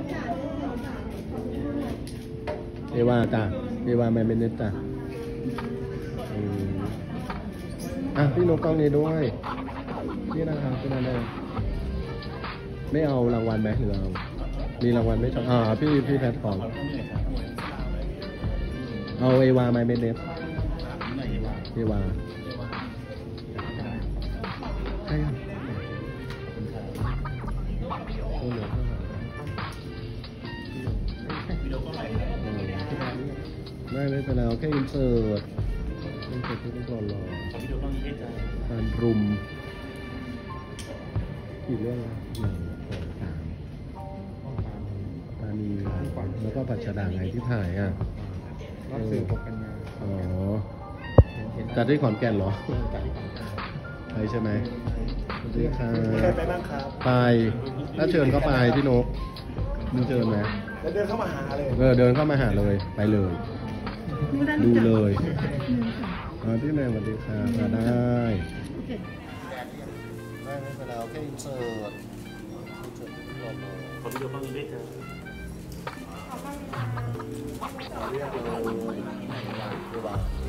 เอวาจ้ะเอวาไม่เป็นเน็ตจ้ะพี่นกกล้องนี้ด้วยนี่นะครับพี่นั่นเลยไม่เอารางวัลไหมหรือเอามีรางวัลไม่ชอบพี่แพทของเอาเอวาไม่เป็นเน็ตเอวาใช่ไม่เป็นไรแค่อินเสิร์ตที่ต้องรอการรุมกี่เรื่อง1 2 3ตานีแล้วก็ปัจฉดาไงที่ถ่ายรอบสื่อ6 กันยาจัดที่ขอนแก่นเหรอไปใช่ไหมสวัสดีค่ะไปบ้างครับไปถ้าเชิญก็ไปพี่นกมึงเชิญไหมเดินเข้ามาหาเลยเดินเข้ามาหาเลยไปเลยดูเลยพี่แมนสวัสดีค่ะมาได้ไม่เป็นไรแค่อินเสิร์ตขอวิดีโอบ้างด้วยจ้ะเรียกเลย